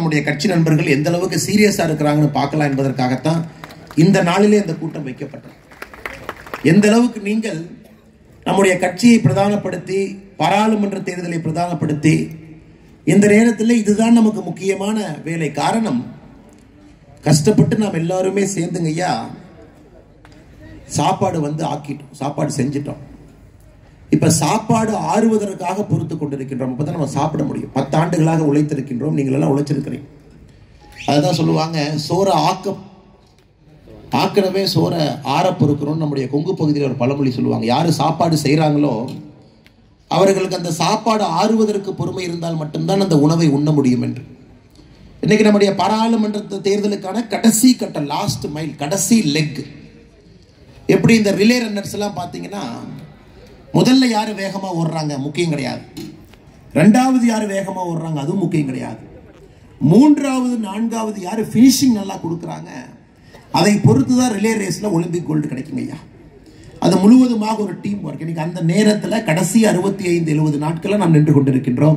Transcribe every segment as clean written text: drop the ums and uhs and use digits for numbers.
நம்முடைய கட்சி நண்பர்கள் எந்த அளவுக்கு சீரியஸா இருக்கிறாங்கன்னு பார்க்கலாம் என்பதற்காகத்தான் இந்த நாளிலே இந்த கூட்டம் வைக்கப்பட்டது. எந்த அளவுக்கு நீங்கள் நம்முடைய கட்சியை பிரதானப்படுத்தி பாராளுமன்ற தேர்தலை பிரதானப்படுத்தி இந்த நேரத்தில் இதுதான் நமக்கு முக்கியமான வேலை. காரணம், கஷ்டப்பட்டு நாம் எல்லாருமே சேர்ந்துங்க ஐயா சாப்பாடு ஆக்கிட்டோம், சாப்பாடு செஞ்சிட்டோம். இப்ப சாப்பாடு ஆறுவதற்காக பொறுத்து கொண்டிருக்கின்றோம். அப்பதான் நம்ம சாப்பிட முடியும். 10 ஆண்டுகளாக உழைத்திருக்கின்றோம். நீங்கள் எல்லாம் உழைச்சிருக்கிறீங்க. அதுதான் சொல்லுவாங்க, சோற ஆக்கனவே சோற ஆற பொறுக்கிறோம். நம்முடைய கொங்கு பகுதியில் ஒரு பழமொழி சொல்லுவாங்க, யாரு சாப்பாடு செய்யறாங்களோ அவர்களுக்கு அந்த சாப்பாடு ஆறுவதற்கு பொறுமை இருந்தால் மட்டும்தான் அந்த உணவை உண்ண முடியும் என்று. இன்னைக்கு நம்முடைய பாராளுமன்ற தேர்தலுக்கான கடைசி கட்ட, லாஸ்ட் மைல், கடைசி லெக். எப்படி இந்த ரிலே ரன்னர்ஸ் எல்லாம் பாத்தீங்கன்னா, முதல்ல யாரு வேகமா ஓடுறாங்க முக்கியம் கிடையாது, 2வது யாரு வேகமா ஓடுறாங்க அதுவும் முக்கியம் கிடையாது, 3வது 4வது யாரு பினிஷிங் நல்லா கொடுக்குறாங்க அதை பொறுத்துதான் ரிலே ரேஸ்ல ஒலிம்பிக் கோல்டு கிடைக்குங்க ஐயா. அது முழுவதுமாக ஒரு டீம் ஒர்க். இன்னைக்கு அந்த நேரத்தில் கடைசி 65-70 நாட்களை நாம் நின்று கொண்டிருக்கின்றோம்.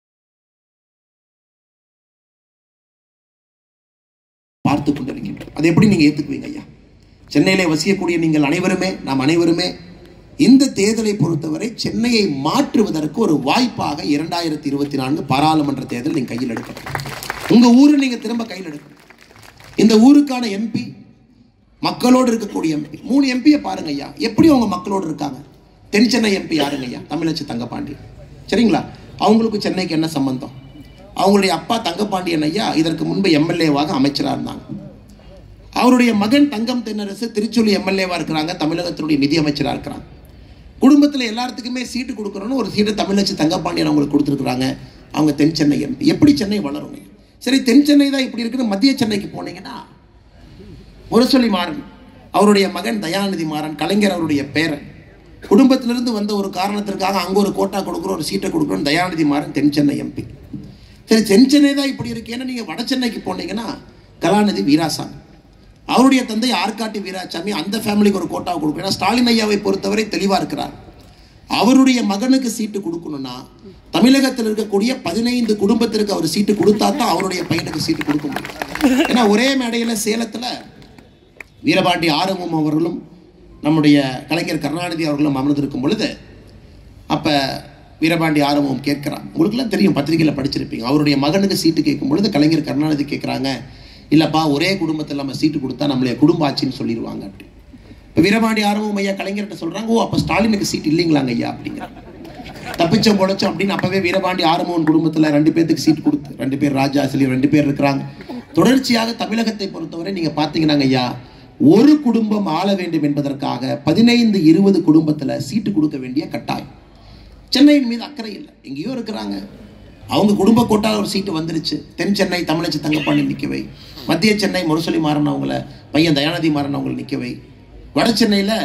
பார்த்து கொண்டிருக்கின்றோம். அதை எப்படி நீங்க ஏத்துக்குவீங்க ஐயா? சென்னையிலே வசிக்கக்கூடிய நீங்கள் அனைவருமே, நாம் அனைவருமே இந்த தேர்தலை பொறுத்தவரை சென்னையை மாற்றுவதற்கு ஒரு வாய்ப்பாக 2024 பாராளுமன்ற தேர்தல் நீங்க கையில் எடுக்கணும். உங்க ஊரை நீங்க திரும்ப கையில் எடுக்கணும். இந்த ஊருக்கான எம்பி, மக்களோடு இருக்கக்கூடிய எம்பி, 3 எம்பியை பாருங்க ஐயா, எப்படி அவங்க மக்களோடு இருக்காங்க. தென் சென்னை எம்பி யாருங்க ஐயா? தமிழச்சி தங்கப்பாண்டி. சரிங்களா? அவங்களுக்கு சென்னைக்கு என்ன சம்பந்தம்? அவங்களுடைய அப்பா தங்கப்பாண்டியன் ஐயா இதற்கு முன்பு எம்எல்ஏவாக அமைச்சராக இருந்தாங்க. அவருடைய மகன் தங்கம் தென்னரசு திருச்சூர் எம்எல்ஏவா இருக்கிறாங்க, தமிழகத்தினுடைய நிதி அமைச்சராக இருக்கிறாங்க. குடும்பத்தில் எல்லாத்துக்குமே சீட்டு கொடுக்கணும்னு ஒரு சீட்டு தமிழச்சி தங்கப்பாண்டியன் அவங்களுக்கு கொடுத்துருக்குறாங்க. அவங்க தென் சென்னை எம்பி. எப்படி சென்னை வளரும்? சரி, தென் சென்னை தான் இப்படி இருக்குன்னு மத்திய சென்னைக்கு போனீங்கன்னா, முரசொலி மாறன் அவருடைய மகன் தயாநிதி மாறன், கலைஞர் அவருடைய பேரன், குடும்பத்திலிருந்து வந்த ஒரு காரணத்திற்காக அங்கே ஒரு கோட்டா கொடுக்குறோம், ஒரு சீட்டை கொடுக்குறோம். தயாநிதி மாறன் தென் சென்னை எம்பி. சரி, தென் சென்னை தான் இப்படி இருக்கேன்னு நீங்கள் வட சென்னைக்கு போனீங்கன்னா, கலாநிதி வீராசாமி அவருடைய தந்தை ஆற்காட்டி வீராசாமி, அந்த ஃபேமிலிக்கு ஒரு கோட்டா கொடுக்குறோம். ஸ்டாலின் ஐயாவை பொறுத்தவரை தெளிவாக இருக்கிறார். அவருடைய மகனுக்கு சீட்டு கொடுக்கணும்னா தமிழகத்தில் இருக்கக்கூடிய 15 குடும்பத்திற்கு அவர் சீட்டு கொடுத்தா தான் அவருடைய பையனுக்கு சீட்டு கொடுக்க முடியும். ஏன்னா ஒரே மேடையில் சேலத்தில் வீரபாண்டி ஆறுமுகம் அவர்களும் நம்முடைய கலைஞர் கருணாநிதி அவர்களும் அமர்ந்திருக்கும் பொழுது, அப்போ வீரபாண்டி ஆறுமுகம் கேட்கிறான், உங்களுக்குலாம் தெரியும், பத்திரிகையில் படிச்சிருப்பீங்க, அவருடைய மகனுக்கு சீட்டு கேட்கும் பொழுது கலைஞர் கருணாநிதி கேட்குறாங்க, இல்லைப்பா ஒரே குடும்பத்தில் நம்ம சீட்டு கொடுத்தா நம்மளுடைய குடும்ப ஆட்சின்னு சொல்லிடுவாங்க அப்படி. இப்போ வீரபாண்டி ஆறுமுகம் ஐயா கலைஞர்கிட்ட சொல்கிறாங்க, ஓ அப்போ ஸ்டாலினுக்கு சீட் இல்லைங்களாங்க ஐயா அப்படிங்கிறாங்க. தப்பிச்சோம் பொழைச்சோம் அப்படின்னு அப்பவே வீரபாண்டி ஆறுமுகன் குடும்பத்தில் 2 பேருக்கு சீட் கொடுத்து, 2 பேர் ராஜா சிலி 2 பேர் இருக்கிறாங்க. தொடர்ச்சியாக தமிழகத்தை பொறுத்தவரை நீங்க பாத்தீங்கன்னா ஐயா, ஒரு குடும்பம் ஆள வேண்டும் என்பதற்காக 15-20 குடும்பத்தில் சீட்டு கொடுக்க வேண்டிய கட்டாயம். சென்னையின் மீது அக்கறை இல்லை, எங்கேயோ இருக்கிறாங்க. அவங்க குடும்ப கோட்டால் ஒரு சீட்டு வந்துருச்சு. தென் சென்னை தமிழச்சி தங்கப்பாண்டி நிற்கவை, மத்திய சென்னை முரசொலி மாறன் அவங்கள பையன் தயாநிதி மாறன் அவங்களை நிற்கவை, வட சென்னையில்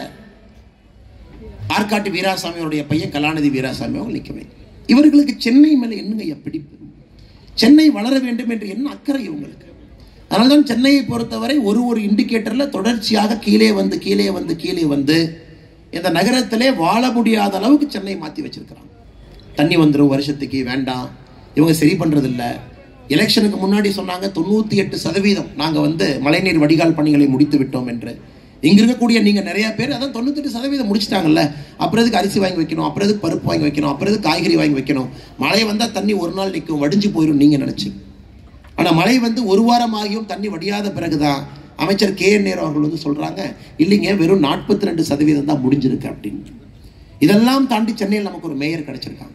ஆற்காட்டு வீராசாமியோடைய பையன் கலாநிதி வீராசாமி அவங்க நிற்கவை. இவர்களுக்கு சென்னை மேலே என்னங்க பிடிப்பு? சென்னை வளர வேண்டும் என்று என்ன அக்கறை இவங்களுக்கு? அதனால்தான் சென்னையை பொறுத்தவரை ஒரு இண்டிகேட்டர்ல தொடர்ச்சியாக கீழே வந்து இந்த நகரத்திலே வாழ முடியாத அளவுக்கு சென்னை மாற்றி வச்சிருக்கிறாங்க. தண்ணி வந்துடும் வருஷத்துக்கு, வேண்டாம், இவங்க சரி பண்றது இல்லை. எலெக்ஷனுக்கு முன்னாடி சொன்னாங்க 98% நாங்கள் மழைநீர் வடிகால் பணிகளை முடித்து விட்டோம் என்று. இங்க இருக்கக்கூடிய நீங்க நிறைய பேர் அதான் 98% முடிச்சிட்டாங்கல்ல, அப்புறம் எதுக்கு அரிசி வாங்கி வைக்கணும், அப்புறம் எதுக்கு பருப்பு வாங்கி வைக்கணும், அப்புறம் எதுக்கு காய்கறி வாங்கி வைக்கணும், மழை வந்தா தண்ணி ஒரு நாள் நிற்கும், வடிஞ்சு போயிடும் நீங்க நினைச்சு. ஆனா மழை 1 வாரம் ஆகியும் தண்ணி வடியாத பிறகுதான் அமைச்சர் KN நேரு அவர்கள் சொல்றாங்க, இல்லைங்க வெறும் 42% தான் முடிஞ்சிருக்கு அப்படின்னு. இதெல்லாம் தாண்டி சென்னையில் நமக்கு ஒரு மேயர் கிடைச்சிருக்காங்க.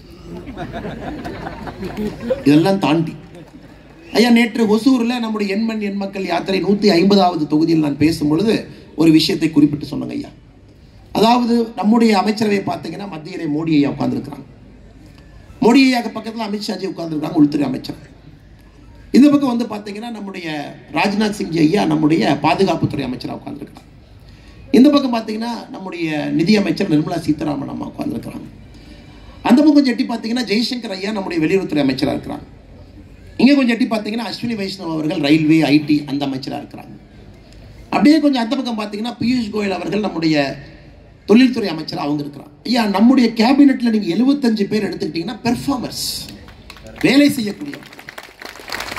இதெல்லாம் தாண்டி ஐயா, நேற்று ஒசூர்ல நம்முடைய எண்மண் எண் மக்கள் யாத்திரை 150வது தொகுதியில் நான் பேசும் பொழுது ஒரு விஷயத்தை குறிப்பிட்டு சொன்னாங்க ஐயா. அதாவது நம்முடைய அமைச்சரவை பார்த்தீங்கன்னா மத்தியிலே மோடி ஐயா உட்கார்ந்துருக்கிறாங்க. மோடி ஐயாக்கு பக்கத்தில் அமித்ஷாஜி உட்கார்ந்துருக்காங்க, உள்துறை அமைச்சர். இந்த பக்கம் பார்த்தீங்கன்னா நம்முடைய ராஜ்நாத் சிங் ஐயா நம்முடைய பாதுகாப்புத்துறை அமைச்சராக உட்கார்ந்துருக்காங்க. இந்த பக்கம் பார்த்தீங்கன்னா நம்முடைய நிதி அமைச்சர் நிர்மலா சீதாராமன் அம்மா உட்கார்ந்துருக்கிறாங்க. அந்த பக்கம் கொஞ்சம் எட்டி பார்த்தீங்கன்னா ஜெய்சங்கர் ஐயா நம்முடைய வெளியுறவுத்துறை அமைச்சராக இருக்கிறாங்க. இங்கே கொஞ்சம் எட்டி பார்த்தீங்கன்னா அஸ்வினி வைஷ்ணவ் அவர்கள் ரயில்வே IT அந்த அமைச்சராக இருக்கிறாங்க. அப்படியே கொஞ்சம் அந்த பக்கம் பார்த்தீங்கன்னா பியூஷ் கோயல் அவர்கள் நம்முடைய தொழில்துறை அமைச்சர் அவங்க இருக்கிறாங்க. ஐயா, நம்முடைய கேபினெட்ல நீங்க 75 பேர் எடுத்துக்கிட்டீங்கன்னா பெர்ஃபார்மர்ஸ், வேலை செய்யக்கூடிய.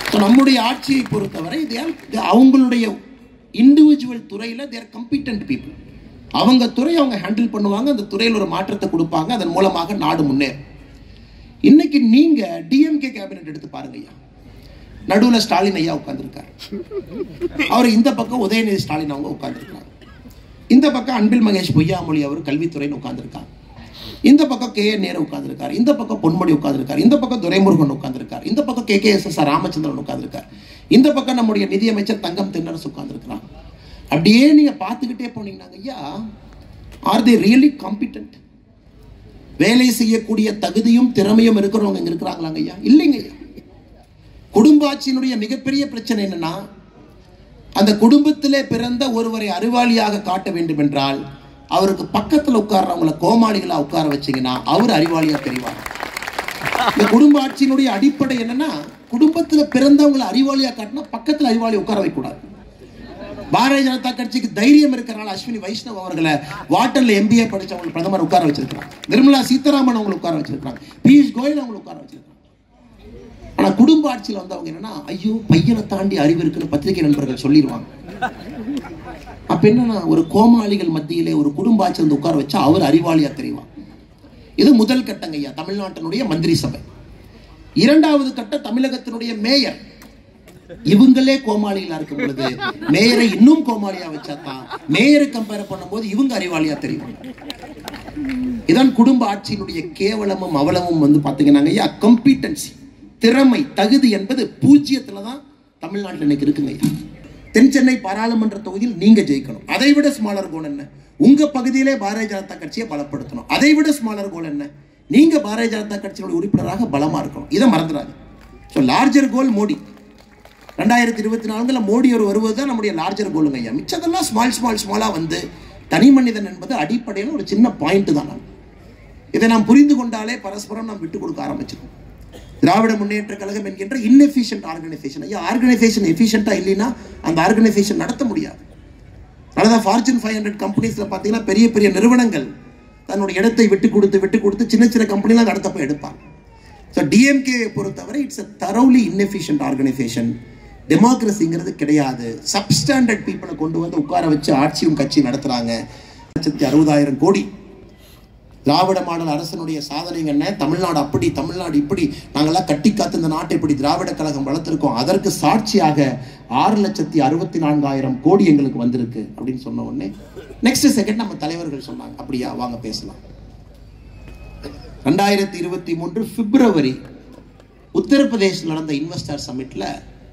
நம்முடைய ஆட்சியை பொறுத்தவரை அவங்களுடைய இண்டிவிஜுவல் துறையில் தேர் கம்பீட்டன்ட் பீப்புள். அவங்க துறையை அவங்க ஹேண்டில் பண்ணுவாங்க, அந்த துறையில் ஒரு மாற்றத்தை கொடுப்பாங்க, அதன் மூலமாக நாடு முன்னேறும். இன்னைக்கு நீங்க டிஎம்கே கேபினெட் எடுத்து பாருங்க ஐயா. நடுவில் ஸ்டாலின் ஐயா உட்கார்ந்துருக்காரு, அவர் இந்த பக்கம் உதயநிதி ஸ்டாலின் அவங்க உட்கார்ந்துருக்காங்க, இந்த பக்கம் அன்பில் மகேஷ் பொய்யாமொழி அவர் கல்வித்துறைன்னு உட்கார்ந்துருக்காங்க, இந்த பக்கம் கே என் நேரு உட்கார்ந்துருக்காரு, இந்த பக்கம் பொன்முடி உட்கார்ந்துருக்காரு, இந்த பக்கம் துரைமுருகன் உட்கார்ந்துருக்காரு, இந்த பக்கம் KKSS ராமச்சந்திரன் உட்கார்ந்துருக்காரு, இந்த பக்கம் நம்முடைய நிதியமைச்சர் தங்கம் தென்னரசு உட்கார்ந்துருக்கிறாங்க. அப்படியே நீங்க பார்த்துக்கிட்டே போனீங்கன்னா ஐயா, ஆர் தே ரியலி காம்பிட்டன்ட்? வேலை செய்யக்கூடிய தகுதியும் திறமையும் இருக்கிறவங்க இங்க இருக்கிறாங்களாங்க ஐயா? இல்லைங்க ஐயா. குடும்ப ஆட்சியினுடைய மிகப்பெரிய பிரச்சனை என்னன்னா, அந்த குடும்பத்திலே பிறந்த ஒருவரை அறிவாளியாக காட்ட வேண்டும் என்றால் அவருக்கு பக்கத்தில் உட்கார்றவங்களை கோமாளிகளா உட்கார வச்சீங்கன்னா அவர் அறிவாளியா தெரிவார். இந்த குடும்ப ஆட்சியினுடைய அடிப்படை என்னன்னா, குடும்பத்தில் பிறந்தவங்களை அறிவாளியா காட்டினா பக்கத்தில் அறிவாளி உட்கார வைக்கக்கூடாது. பாரதிய ஜனதா கட்சிக்கு தைரியம் இருக்கிறனால அஸ்வினி வைஷ்ணவ் அவர்களை வாட்டர்ல MBA படிச்சவங்க பிரதமர் உட்கார வச்சிருக்காங்க, நிர்மலா சீதாராமன் அவங்களை உட்கார வச்சிருக்காங்க, பியூஷ் கோயல் அவங்களை உட்கார வச்சிருக்காங்க. ஆனா குடும்ப ஆட்சியில் வந்தவங்க என்னன்னா, ஐயோ பையனை தாண்டி அறிவு இருக்குன்னு பத்திரிகை நண்பர்கள் சொல்லிடுவாங்க. அப்ப என்னன்னா, ஒரு கோமாளிகள் மத்தியிலே ஒரு குடும்ப ஆட்சி வந்து உட்கார வச்சா அவர் அறிவாளியா தெரிவார். இது முதல் கட்டங்க ஐயா, தமிழ்நாட்டினுடைய மந்திரி சபை. இரண்டாவது கட்ட தமிழகத்தினுடைய மேயர். இவங்களே கோமாளிகளா இருக்கும் பொழுது மேயரை இன்னும் கோமாளியா வச்சாதான் மேயரை கம்பேர் பண்ணும்போது இவங்க அறிவாளியா தெரியும். இதான் குடும்ப ஆட்சியினுடைய கேவலமும் அவலமும் வந்து பாத்தீங்கன்னா ஐயா, கம்பீட்டன்சி, திறமை, தகுதி என்பது பூஜ்ஜியத்துலதான் தமிழ்நாட்டில் இன்னைக்கு இருக்குங்க ஐயா. தென் சென்னை பாராளுமன்ற தொகுதியில் நீங்க ஜெயிக்கணும். அதை விட ஸ்மாலர் கோல் என்ன? உங்க பகுதியிலே பாரதிய ஜனதா கட்சியை பலப்படுத்தணும். அதை விட ஸ்மாலர் கோல் என்ன? நீங்க பாரதிய ஜனதா கட்சியோட உறுப்பினராக பலமா இருக்கணும். இதை மறந்துடாது. So larger goal Modi. 2024 Modi ஒரு வருவதுதான் நம்முடைய லார்ஜர் கோலுங்க ஐயா. மிச்சதெல்லாம் ஸ்மாலா வந்து தனி மனிதன் என்பது அடிப்படையில் ஒரு சின்ன பாயிண்ட் தான். இதை நாம் புரிந்து கொண்டாலே பரஸ்பரம் நாம் விட்டுக் கொடுக்க ஆரம்பிச்சிருக்கோம். திராவிட முன்னேற்ற கழகம் என்கின்ற இன்எஃபிஷியன்ட் ஆர்கனைசேஷன். ஐயா, ஆர்கனைசேஷன் எஃபிஷியண்டா இல்லைன்னா அந்த ஆர்கனைசேஷன் நடத்த முடியாது. அதனால ஃபார்ச்சூன் 500 கம்பெனிஸ்ல பார்த்தீங்கன்னா பெரிய பெரிய நிறுவனங்கள் தன்னுடைய இடத்தை விட்டு கொடுத்து சின்ன சின்ன கம்பெனிலாம் நடத்த போய் எடுப்பாங்க. ஸோ டிஎம்கே பொறுத்தவரை it's a thoroughly inefficient organisation. டெமோக்ரஸிங்கிறது கிடையாது. சப்ஸ்டாண்டர்ட் பீப்புளை கொண்டு வந்து உட்கார வச்சு ஆட்சியும் கட்சி நடத்துறாங்க. 1,60,000 கோடி திராவிட மாடல் அரசனுடைய சாதனைங்க என்ன? தமிழ்நாடு அப்படி, தமிழ்நாடு இப்படி, நாங்கள்லாம் கட்டி காத்து இந்த நாட்டை இப்படி திராவிட கழகம் வளர்த்திருக்கோம். அதற்கு சாட்சியாக 6,64,000 கோடி எங்களுக்கு வந்திருக்கு அப்படின்னு சொன்ன உடனே நெக்ஸ்ட் செகண்ட் நம்ம தலைவர்கள் சொன்னாங்க, அப்படியா வாங்க பேசலாம். 2023 பிப்ரவரி உத்தரப்பிரதேசில் நடந்த இன்வெஸ்டர் சமிட்ல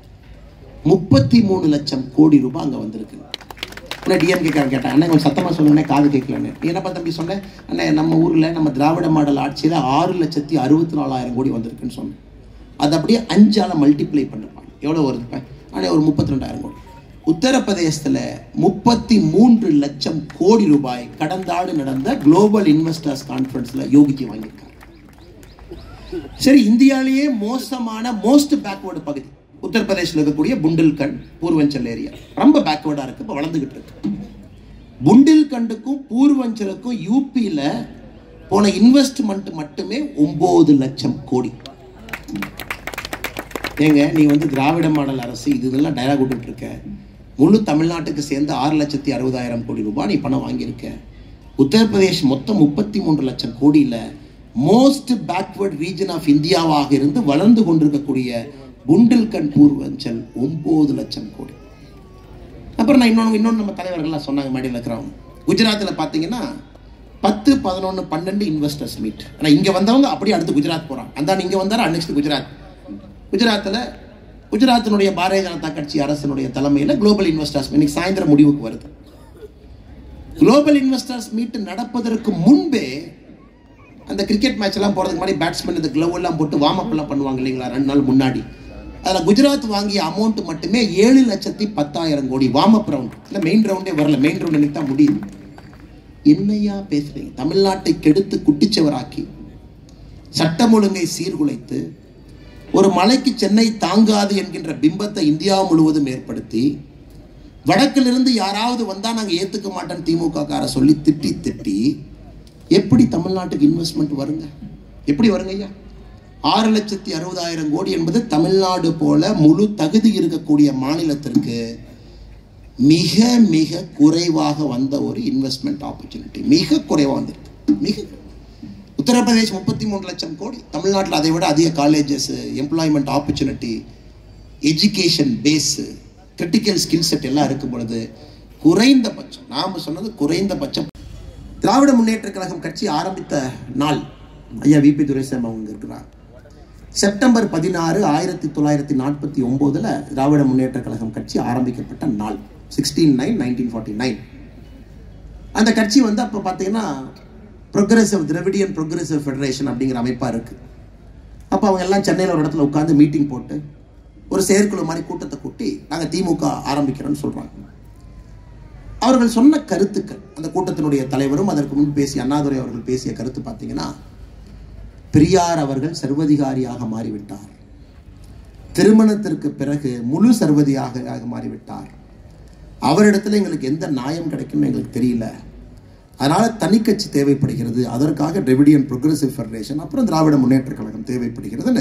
33 லட்சம் கோடி ரூபாய் அங்க வந்திருக்கு. டிஎம்கே கேட்டாங்க, அண்ணா கொஞ்சம் சத்தமா சொல்லுங்க, காது கேட்கலன்னு. நீ என்னப்பா தம்பி சொன்னேன்? அண்ணா நம்ம ஊர்ல நம்ம திராவிட மாடல் ஆட்சியில 6,64,000 கோடி வந்திருக்குன்னு சொன்னேன். அது அப்படியே 5ஆல மல்டிப்ளை பண்ணிருப்பாங்க. எவ்வளவு வருது? அண்ணா ஒரு 32,000 கோடி. உத்தரப்பிரதேசத்துல 33 லட்சம் கோடி ரூபாய் கடந்த ஆண்டு நடந்த குளோபல் இன்வெஸ்டர்ஸ் கான்ஃபரன்ஸ்ல யோகிஜி வாங்கியிருக்காங்க. சரி, இந்தியாவிலேயே மோசமான மோஸ்ட் பேக்வர்டு பகுதி உத்தரப்பிரதேசில் இருக்கக்கூடிய புண்டில்கண்ட் பூர்வஞ்சல் ஏரியா ரொம்ப பேக்வர்டா இருக்கு, இப்போ வளர்ந்துகிட்டு இருக்கு. புண்டில்கண்டுக்கும் பூர்வஞ்சலுக்கும் யூபியில போன இன்வெஸ்ட்மெண்ட் மட்டுமே 9 லட்சம் கோடி. ஏங்க நீ வந்து திராவிட மாடல் அரசு இதெல்லாம் டயலாக் விட்டுட்டு இருக்க. முழு தமிழ்நாட்டுக்கு சேர்ந்து 6,60,000 கோடி ரூபாய் நீ பணம் வாங்கியிருக்க. உத்தரப்பிரதேஷ் மொத்தம் 33 லட்சம் கோடியில மோஸ்ட் பேக்வர்ட் ரீஜன் ஆஃப் இந்தியாவாக இருந்து வளர்ந்து கொண்டிருக்கக்கூடிய புண்டில்கண்ட் பூர்வஞ்சல் 9 லட்சம் கோடி. அப்புறம் நான் இன்னொன்று நம்ம தலைவர்கள்லாம் சொன்னாங்க மேடையில் இருக்கிறவங்க. குஜராத்தில் பார்த்தீங்கன்னா 10, 11, 12 இன்வெஸ்டர்ஸ் மீட். ஆனால் இங்கே வந்தவங்க அப்படியே அடுத்து குஜராத் போகிறாங்க. அந்த இங்கே வந்தார் நெக்ஸ்ட் குஜராத்தில் குஜராத்தினுடைய பாரதிய ஜனதா கட்சி அரசனுடைய தலைமையில் குளோபல் இன்வெஸ்டர்ஸ் இன்னைக்கு சாயந்தரம் முடிவுக்கு வருது. குளோபல் இன்வெஸ்டர்ஸ் மீட் நடப்பதற்கு முன்பே அந்த கிரிக்கெட் மேட்ச் எல்லாம் போறதுக்கு முன்னாடி பேட்ஸ்மேன் இந்த கிளவ் எல்லாம் போட்டு வார்ம் அப் எல்லாம் பண்ணுவாங்க இல்லைங்களா 2 நாள் முன்னாடி. அதில் குஜராத் வாங்கிய அமௌண்ட் மட்டுமே 7,10,000 கோடி. வார்ம் அப் ரவுண்ட் இல்லை, மெயின் ரவுண்டே வரல. மெயின் ரவுண்ட் இன்னைக்கு தான் முடியுது. என்னையா பேசுறீங்க? தமிழ்நாட்டை கெடுத்து குட்டிச்சவராக்கி சட்டம் ஒழுங்கை சீர்குலைத்து ஒரு மலைக்கு சென்னை தாங்காது என்கின்ற பிம்பத்தை இந்தியா முழுவதும் ஏற்படுத்தி வடக்கிலிருந்து யாராவது வந்தா நாங்க ஏத்துக்க மாட்டோம் திமுக கார சொல்லி திட்டி எப்படி தமிழ்நாட்டுக்கு இன்வெஸ்ட்மெண்ட் வருங்க? எப்படி வருங்க ஐயா? 6,60,000 கோடி என்பது தமிழ்நாடு போல முழு தகுதி இருக்கக்கூடிய மாநிலத்திற்கு மிக மிக குறைவாக வந்த ஒரு இன்வெஸ்ட்மெண்ட் ஆப்பர்ச்சுனிட்டி. மிக குறைவாக வந்திருக்கு. மிக உத்தரப்பிரதேஷ் 33 லட்சம் கோடி. தமிழ்நாட்டில் அதை விட அதிக colleges, employment opportunity, education base, critical skill set எல்லாம் இருக்கும் பொழுது குறைந்தபட்சம், நாம் சொன்னது குறைந்தபட்சம். திராவிட முன்னேற்ற கழகம் கட்சி ஆரம்பித்த நாள் ஐயா விபி துரைசாமி அவங்க இருக்கிறார். செப்டம்பர் 16, 1949 திராவிட முன்னேற்ற கழகம் கட்சி ஆரம்பிக்கப்பட்ட நாள் 16/9/1949. அந்த கட்சி வந்து அப்போ பார்த்தீங்கன்னா ப்ரொக்ரெசிவ் திராவிடியன் ப்ரொக்ரெசிவ் ஃபெடரேஷன் அப்படிங்கிற அமைப்பாக இருக்குது. அப்போ அவங்க எல்லாம் சென்னையில் ஒரு இடத்துல உட்காந்து மீட்டிங் போட்டு ஒரு செயற்குழு மாதிரி கூட்டத்தை கூட்டி நாங்கள் திமுக ஆரம்பிக்கிறோன்னு சொல்கிறாங்க. அவர்கள் சொன்ன கருத்துக்கள், அந்த கூட்டத்தினுடைய தலைவரும் அதற்கு முன் பேசிய அண்ணாதுரை அவர்கள் பேசிய கருத்து பார்த்தீங்கன்னா, பெரியார் அவர்கள் சர்வதிகாரியாக மாறிவிட்டார், திருமணத்திற்கு பிறகு முழு சர்வதிகாரியாக மாறிவிட்டார், அவரிடத்துல எங்களுக்கு எந்த நியாயம் கிடைக்கும்னு எங்களுக்கு தெரியல, அதனால தனி கட்சி தேவைப்படுகிறது, அதற்காக திராவிடியன் ப்ரொக்ரெசிவ் ஃபெடரேஷன் அப்புறம் திராவிட முன்னேற்ற கழகம் தேவைப்படுகிறதுன்னு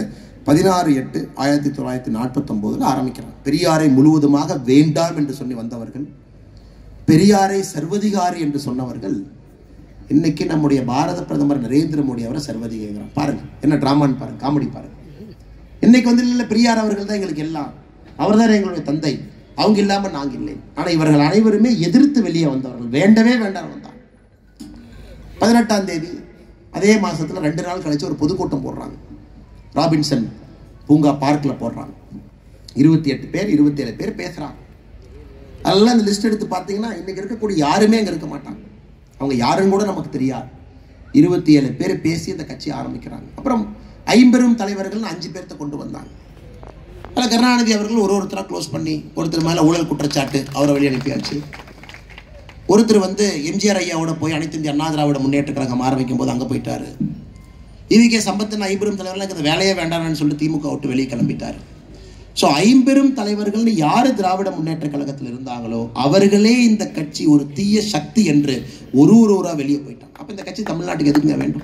16/8/1949 ஆரம்பிக்கிறார். பெரியாரை முழுவதுமாக வேண்டாம் என்று சொல்லி வந்தவர்கள், பெரியாரை சர்வதிகாரி என்று சொன்னவர்கள், இன்னைக்கு நம்முடைய பாரத பிரதமர் நரேந்திர மோடி அவரை சர்வதிகாரி. பாருங்க என்ன டிராமான்னு பாருங்க, காமெடி பாருங்க. இன்னைக்கு வந்து இல்லை பெரியார் அவர்கள் தான் எங்களுக்கு எல்லாம், அவர் தான் எங்களுடைய தந்தை, அவங்க இல்லாம நாங்க இல்லை. ஆனா இவர்கள் அனைவருமே எதிர்த்து வெளியே வந்தவர்கள், வேண்டவே வேண்டாம் வந்தாங்க. 18ஆம் தேதி அதே மாசத்துல 2 நாள் கழிச்சு ஒரு பொதுக்கூட்டம் போடுறாங்க. ராபின்சன் பூங்கா பார்க்ல போடுறாங்க. 28 பேர் 27 பேர் பேசுறாங்க. அதெல்லாம் அந்த லிஸ்ட் எடுத்து பார்த்தீங்கன்னா இன்னைக்கு இருக்கக்கூடிய யாருமே அங்கே இருக்க மாட்டாங்க. அவங்க யாருன்னு கூட நமக்கு தெரியாது. 27 பேர் பேசி அந்த கட்சி ஆரம்பிக்கிறாங்க. அப்புறம் 50 தலைவர்கள் 5 பேர்த்த கொண்டு வந்தாங்க. அதில் கருணாநிதி அவர்கள் ஒருத்தராக க்ளோஸ் பண்ணி, ஒருத்தர் மேலே ஊழல் குற்றச்சாட்டு, அவரை வெளியே அனுப்பியாச்சு. ஒருத்தர் வந்து எம்ஜிஆர் ஐயாவோட போய் அனைத்து இந்திய அண்ணா திராவிட முன்னேற்ற கழகம் ஆரம்பிக்கும் போது அங்கே போயிட்டாரு. இவிகே சம்பத்தின் 50 தலைவர்கள் இந்த வேலையே வேண்டாம்னு சொல்லிட்டு திமுக விட்டு வெளியே கிளம்பிட்டாரு. ஸோ 50 தலைவர்கள் யாரு திராவிட முன்னேற்ற கழகத்தில் இருந்தாங்களோ அவர்களே இந்த கட்சி ஒரு தீய சக்தி என்று ஒருவரா வெளியே போயிட்டாங்க. அப்ப இந்த கட்சி தமிழ்நாட்டுக்கு எதுக்குங்க வேண்டும்?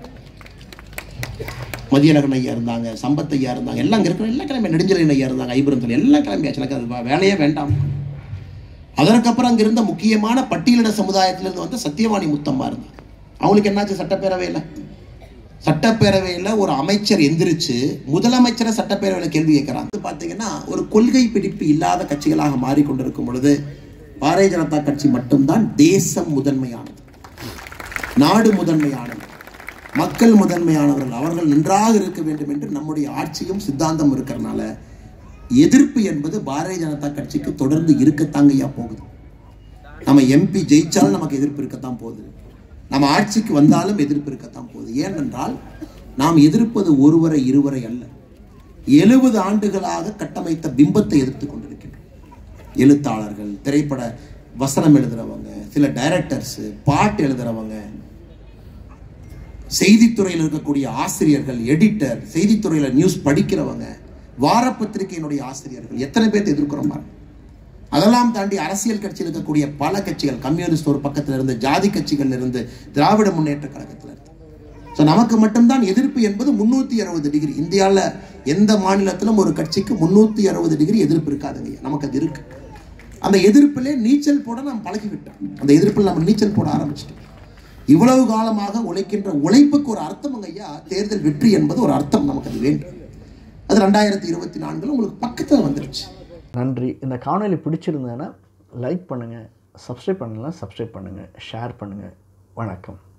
மதியழகன் ஐயா இருந்தாங்க, சம்பத் ஐயா இருந்தாங்க, எல்லாம் இருக்கிற எல்லாம் கிளம்பி, நெடுஞ்செழியன் ஐயா இருந்தாங்க, 50 எல்லாம் கிளம்பியாச்சு. எனக்கு அது வேலையே வேண்டாம். அதற்கப்புறம் அங்க இருந்த முக்கியமான பட்டியலிட சமுதாயத்திலிருந்து வந்து சத்தியவாணி முத்தம்மா இருந்தாங்க. அவங்களுக்கு என்னாச்சு? சட்டப்பேரவையில் ஒரு அமைச்சர் எந்திரிச்சு முதலமைச்சரை சட்டப்பேரவையில் கேள்வி கேட்கிறாங்க. பார்த்தீங்கன்னா ஒரு கொள்கை பிடிப்பு இல்லாத கட்சிகளாக மாறிக்கொண்டிருக்கும் பொழுது பாரதிய ஜனதா கட்சி மட்டும்தான் தேசம் முதன்மையானது, நாடு முதன்மையானது, மக்கள் முதன்மையானவர்கள், அவர்கள் நன்றாக இருக்க வேண்டும் என்று நம்முடைய ஆட்சியும் சித்தாந்தம் இருக்கிறதுனால எதிர்ப்பு என்பது பாரதிய ஜனதா கட்சிக்கு தொடர்ந்து இருக்கத்தாங்கய்யா போகுது. நம்ம எம்பி ஜெயிச்சாலும் நமக்கு எதிர்ப்பு இருக்கத்தான் போகுது, நம்ம ஆட்சிக்கு வந்தாலும் எதிர்ப்பு இருக்கத்தான் போகுது. ஏனென்றால் நாம் எதிர்ப்பது ஒருவரை இருவரை அல்ல, 70 ஆண்டுகளாக கட்டமைத்த பிம்பத்தை எதிர்த்து கொண்டிருக்கின்றோம். எழுத்தாளர்கள், திரைப்பட வசனம் எழுதுறவங்க, சில டைரக்டர்ஸ், பாட்டு எழுதுறவங்க, செய்தித்துறையில் இருக்கக்கூடிய ஆசிரியர்கள், எடிட்டர், செய்தித்துறையில் நியூஸ் படிக்கிறவங்க, வாரப்பத்திரிகையினுடைய ஆசிரியர்கள், எத்தனை பேர் எதிர்க்கிறோம் பாருங்க. அதெல்லாம் தாண்டி அரசியல் கட்சியில் இருக்கக்கூடிய பல கட்சிகள், கம்யூனிஸ்ட் ஒரு பக்கத்தில் இருந்து, ஜாதி கட்சிகள் இருந்து, திராவிட முன்னேற்ற கழகத்தில் இருந்து, ஸோ நமக்கு மட்டும்தான் எதிர்ப்பு என்பது 360 டிகிரி. இந்தியாவில் எந்த மாநிலத்திலும் ஒரு கட்சிக்கு 360 டிகிரி எதிர்ப்பு இருக்காதுங்க, நமக்கு அது இருக்கு. அந்த எதிர்ப்பிலே நீச்சல் போட நாம் பழகிவிட்டோம். அந்த எதிர்ப்பில் நம்ம நீச்சல் போட ஆரம்பிச்சிட்டோம். இவ்வளவு காலமாக உழைக்கின்ற உழைப்புக்கு ஒரு அர்த்தம் ஐயா, தேர்தல் வெற்றி என்பது ஒரு அர்த்தம், நமக்கு அது வேண்டும். அது 2024 உங்களுக்கு பக்கத்தில் வந்துருச்சு. நன்றி. இந்த காணொலி பிடிச்சிருந்தேன்னா லைக் பண்ணுங்கள், சப்ஸ்கிரைப் பண்ணலாம் சப்ஸ்கிரைப் பண்ணுங்கள், ஷேர் பண்ணுங்கள். வணக்கம்.